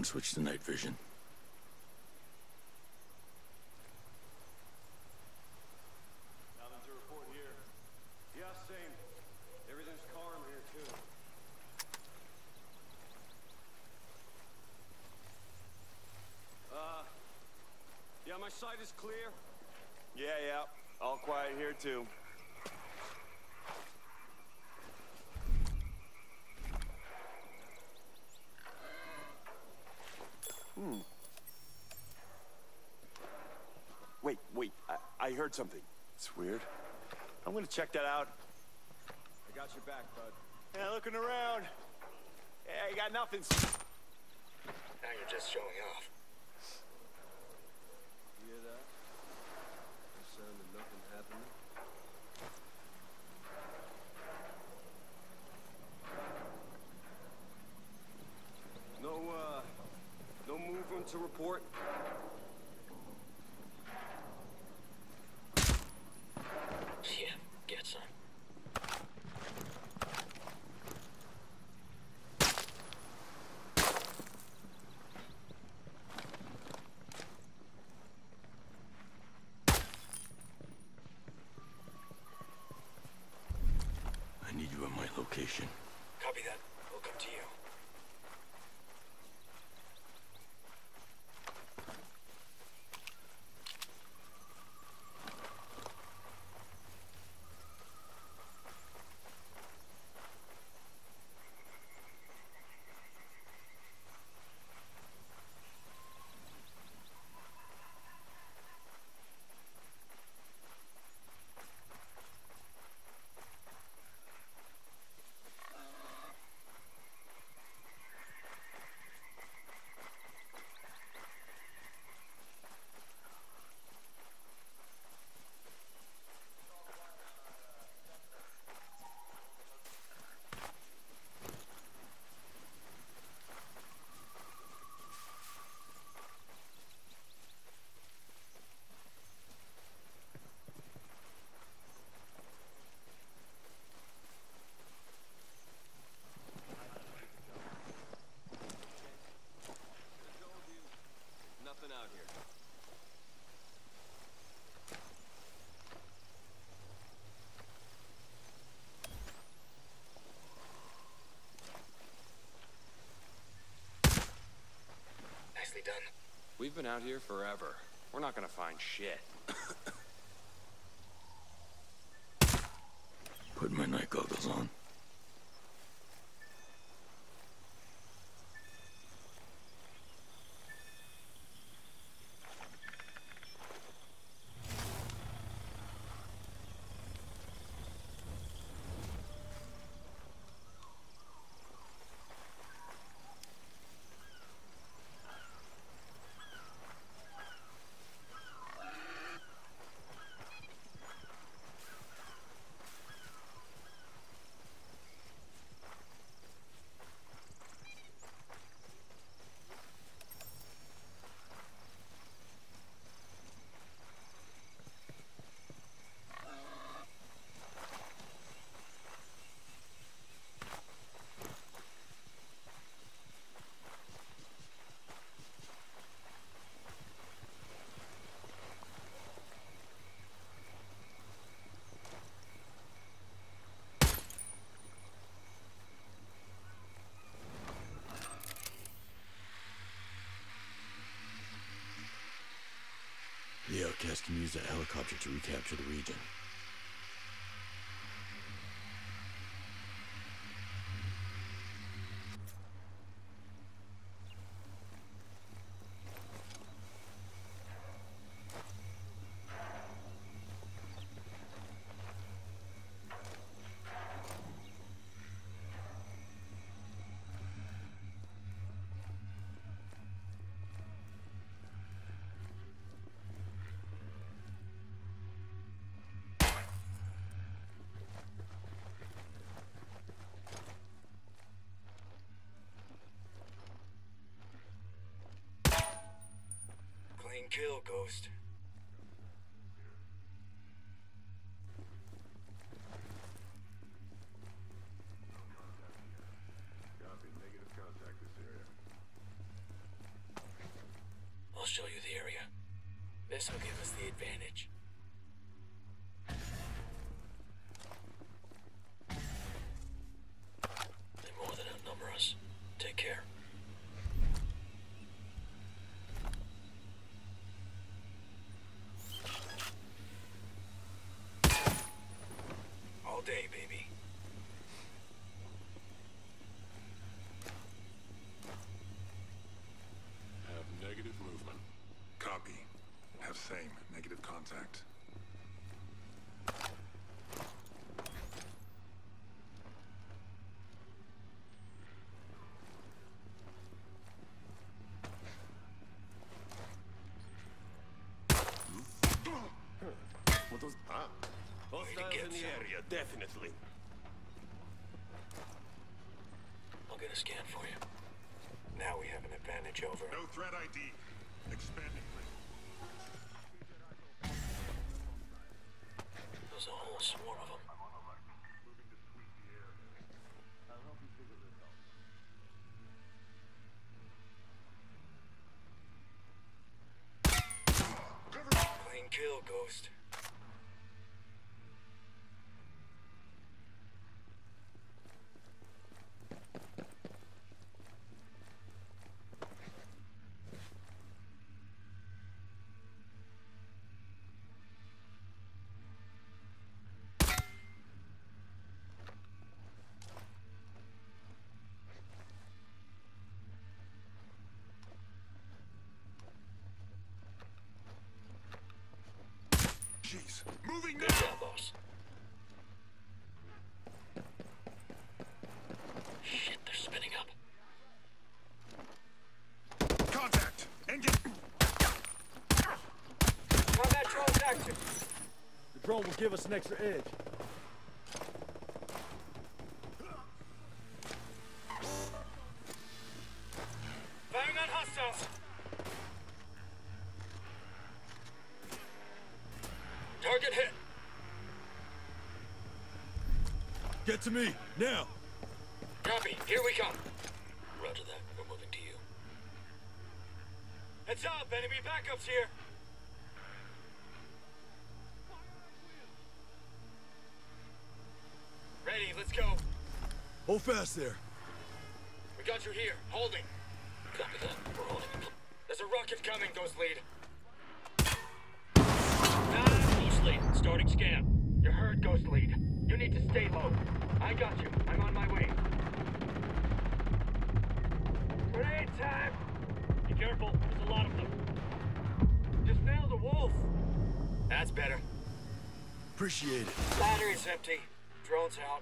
switch to night vision. Nothing to report here. Yeah, same. Everything's calm here, too. Yeah, my side is clear. Yeah. All quiet here, too. Wait. I heard something. It's weird. I'm gonna check that out. I got your back, bud. Yeah, looking around. Yeah, I got nothing. Now you're just showing off. You hear that? The sound of nothing happening. No movement to report? Yeah, get some. I need you at my location. Copy that. We'll come to you. Nothing out here. Nicely done. We've been out here forever. We're not gonna find shit. Put my night goggles on. The outcast can use that helicopter to recapture the region. Clean kill, Ghost. Copy. Negative contact this area. Same. Negative contact. What was... Ah. Hostiles in the area, definitely. I'll get a scan for you. Now we have an advantage over... No threat ID. Expanding. There's a whole swarm of them. Clean kill, Ghost. Jeez. Moving Good now! job, boss. Shit, they're spinning up. Contact! Engage! Combat drone's active. The drone will give us an extra edge. Firing on hostiles! Target hit! Get to me, now! Copy, here we come. Roger that, we're moving to you. Heads up, enemy backups here! Ready, let's go. Hold fast there. We got you here, holding. Copy that, we're holding. There's a rocket coming, Ghost Lead. Ghost Lead, starting scan. You're heard, Ghost Lead. You need to stay low. I got you. I'm on my way. Grenade time! Be careful, there's a lot of them. Just nailed a wolf. That's better. Appreciate it. Battery's empty. Drone's out.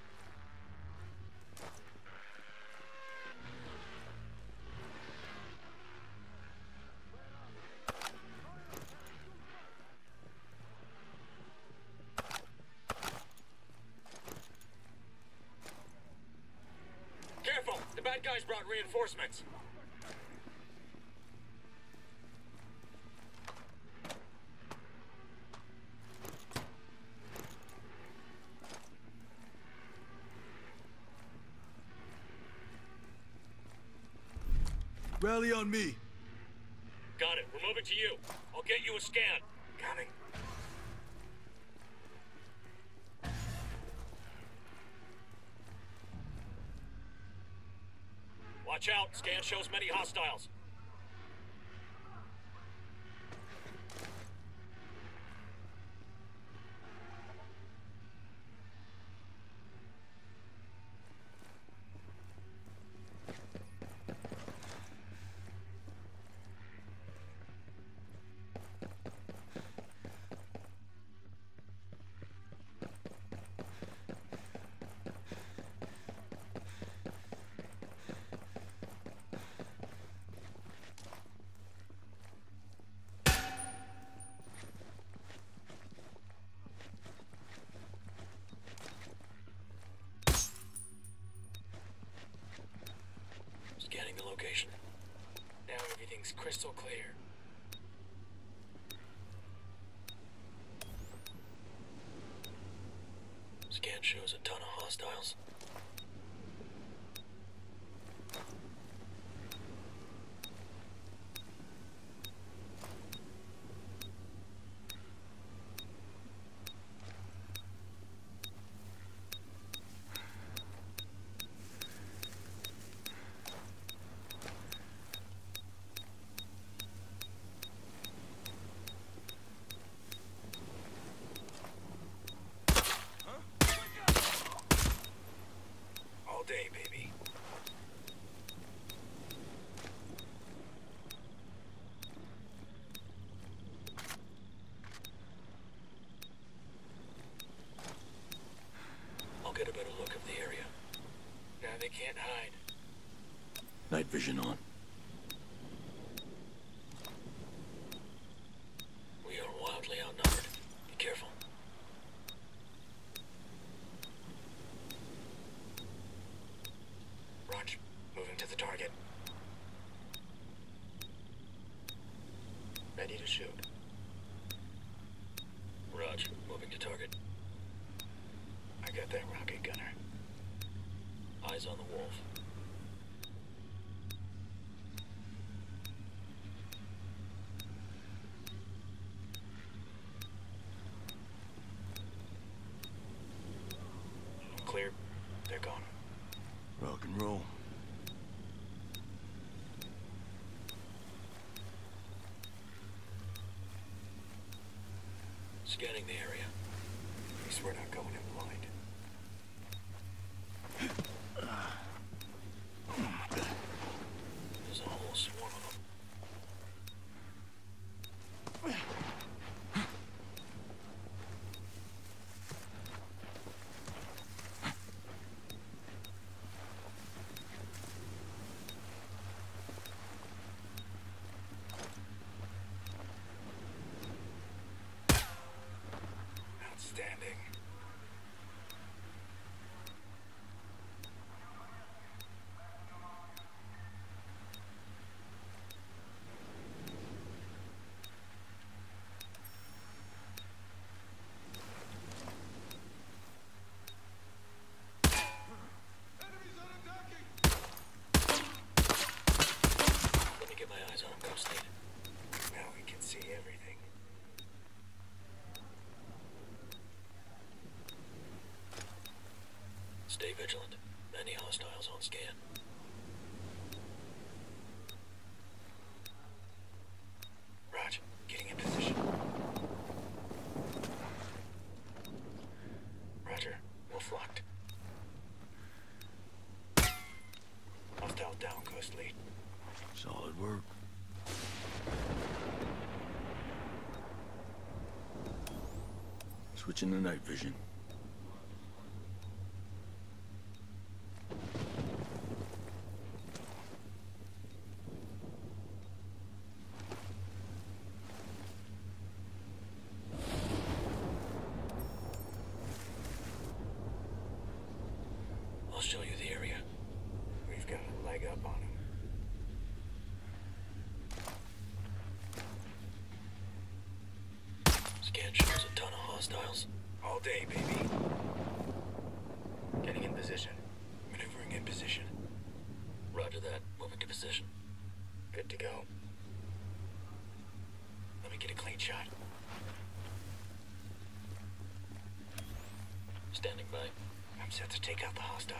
Careful! The bad guys brought reinforcements. Rally on me. Got it. We're moving to you. I'll get you a scan. Coming. Watch out. Scan shows many hostiles. Scanning the location. Now everything's crystal clear. Scan shows a ton of hostiles. can't hide. Night vision on. We are wildly outnumbered. Be careful. Roger. Moving to the target. Ready to shoot. Roger. Moving to target. I got that rocket gunner. Eyes on the wolf. Clear. They're gone. Rock and roll. Scanning the area. At least we're not going in blind. There's a whole swarm of them. Outstanding. Let me get my eyes on him, Ghostly. Now we can see everything. Stay vigilant. Many hostiles on scan. Roger. Getting in position. Roger. Wolf locked. Hostile down, Ghostly. Solid work. Switching to night vision. I'll show you the area. We've got a leg up on him. Scan shows a ton of hostiles. All day, baby. Getting in position. Maneuvering in position. Roger that. Moving to position. Good to go. Let me get a clean shot. Standing by. I'm set to take out the hostile.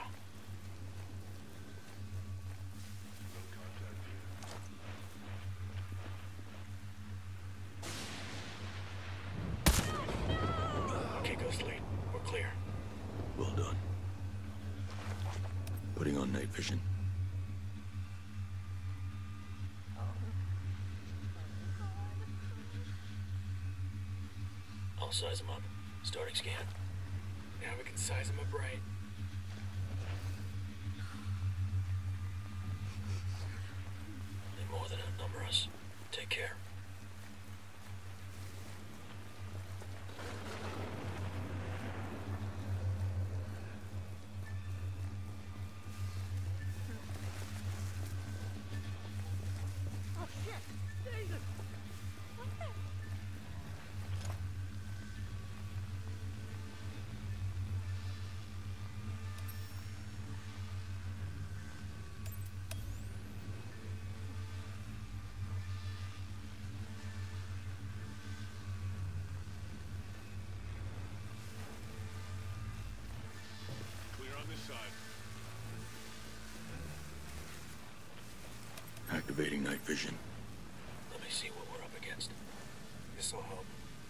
Okay, Ghostly. We're clear. Well done. Putting on night vision. I'll size him up. Starting scan. Now we can size him up right. They more than outnumber us. Take care. Oh shit! Jesus! What the? Clear on this side. Activating night vision. Let me see what we're up against. This'll help.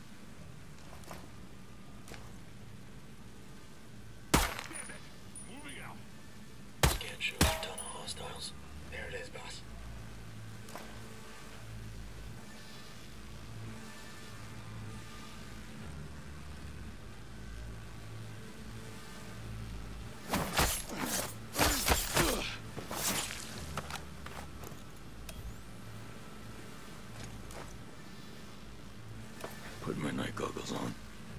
Damn it! Moving out. Scan shows a ton of hostiles. There it is, boss. Put my night goggles on.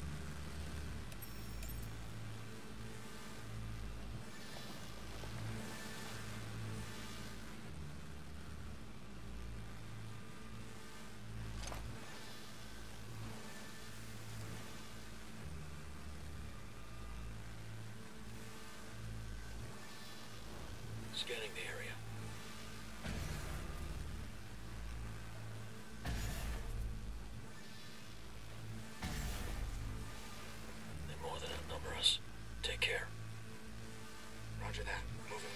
Scanning the area. They more than outnumber us. Take care. Roger that. Moving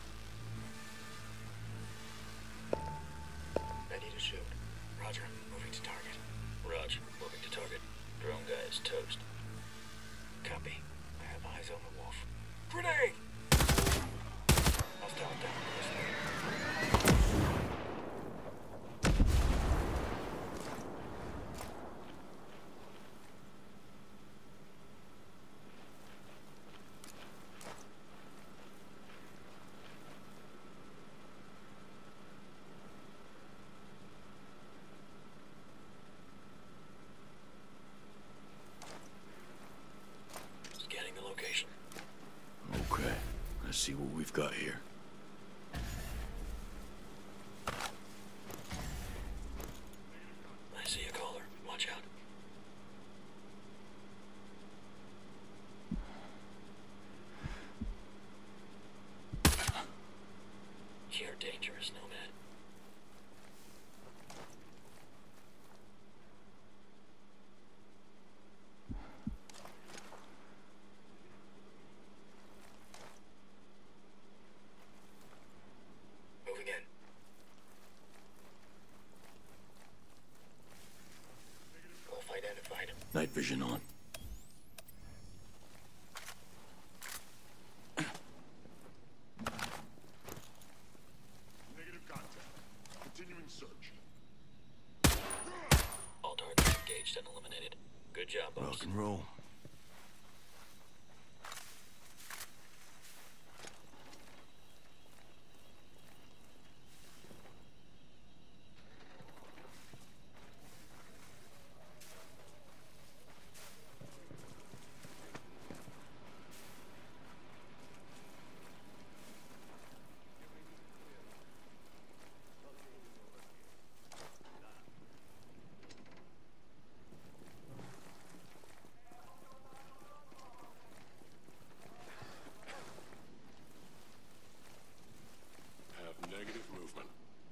now. Ready to shoot. Roger. Moving to target. Roger. Moving to target. Drone guy is toast. Copy. I have eyes on the wolf. Grenade! Hostile down. Scanning the location. Okay, let's see what we've got here. I see a caller. Watch out. You're dangerous, Nomad. Moving in. Wolf identified. Night vision on. Negative contact. Continuing search. All targets engaged and eliminated. Good job, boss. Rock and roll. Have negative movement.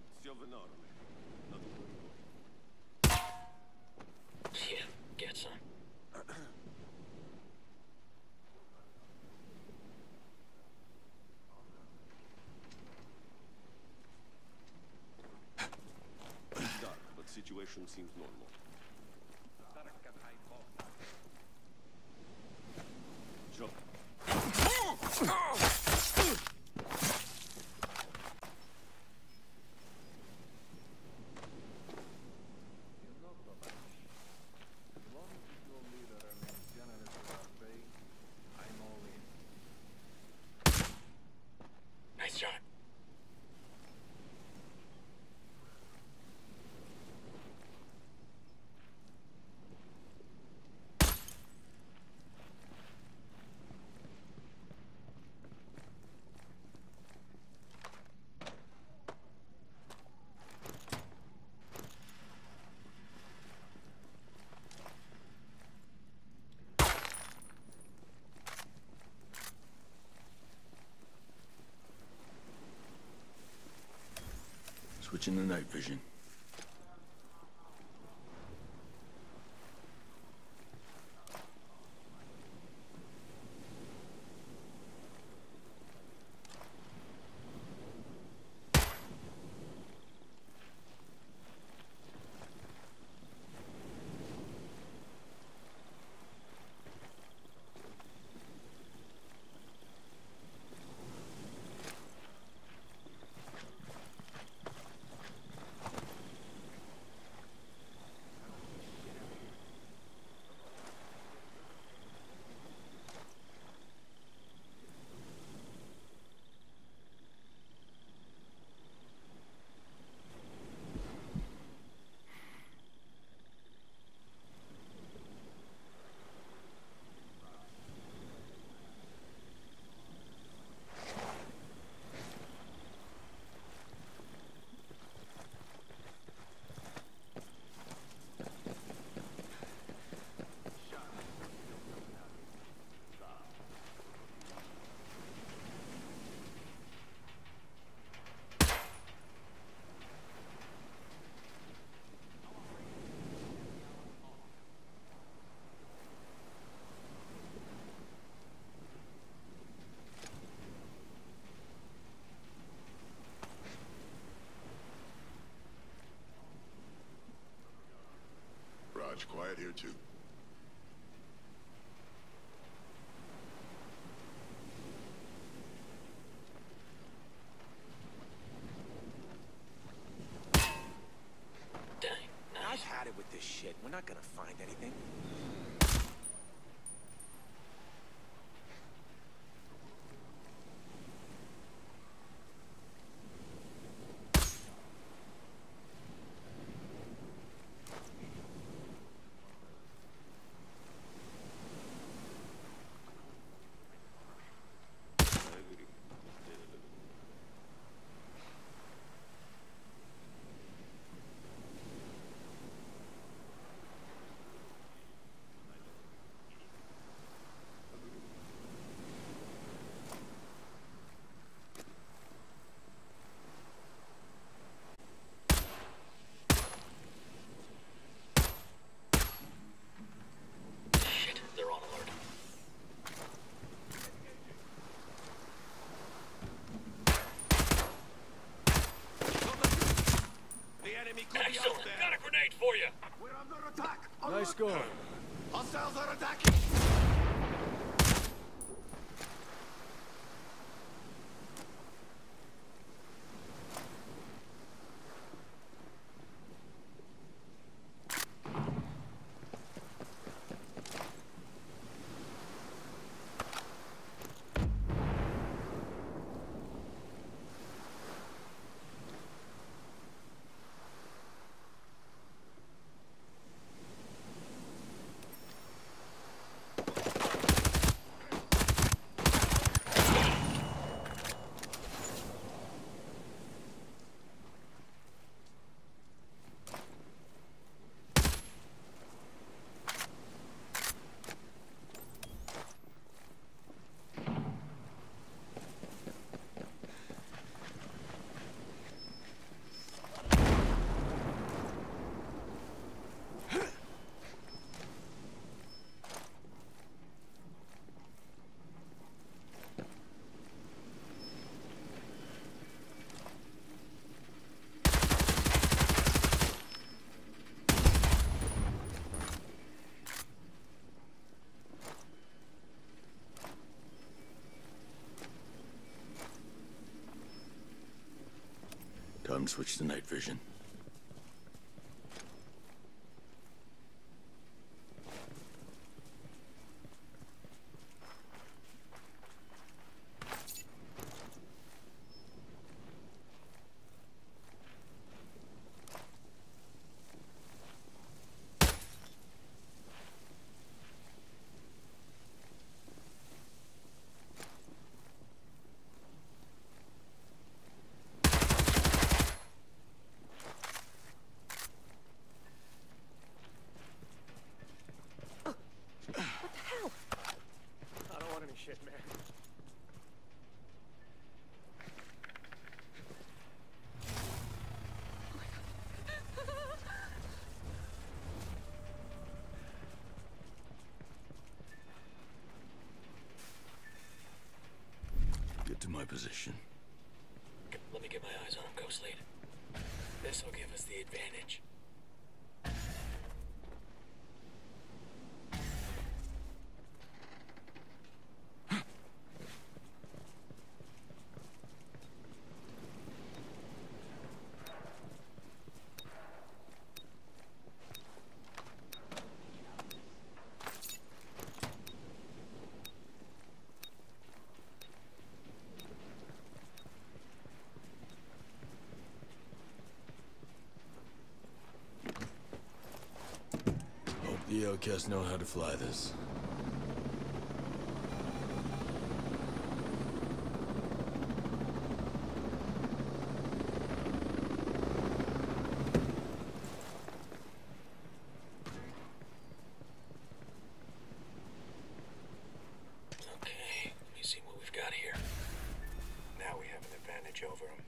Yeah, get some. Dark, but situation seems normal. Jump. Nice shot. Switching to night vision. Sarge, quiet here too. Dang, nice. I've had it with this shit. We're not gonna find anything. Shit, they're on alert. The enemy could be out Excellent. there. Got a grenade for you. We're under attack. Nice going. Hostiles are attacking. Time to switch to night vision. I don't want any shit, man. Get to my position. Let me get my eyes on him, Ghost Lead. This will give us the advantage. The outcasts know how to fly this. Okay, let me see what we've got here. Now we have an advantage over him.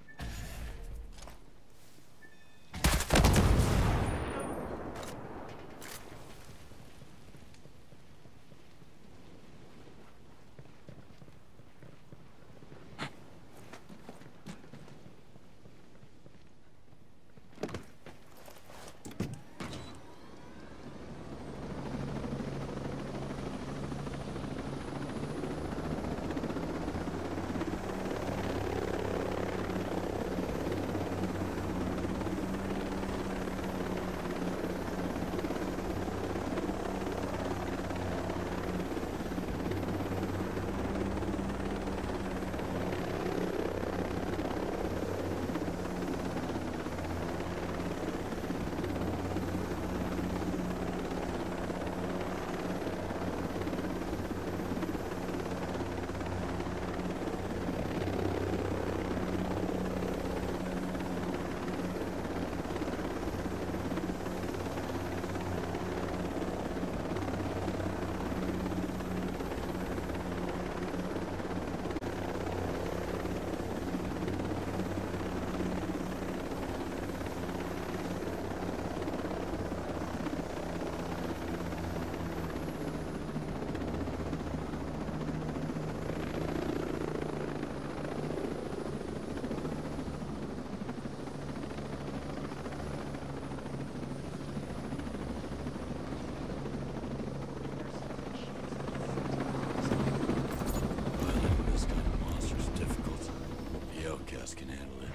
best can handle it.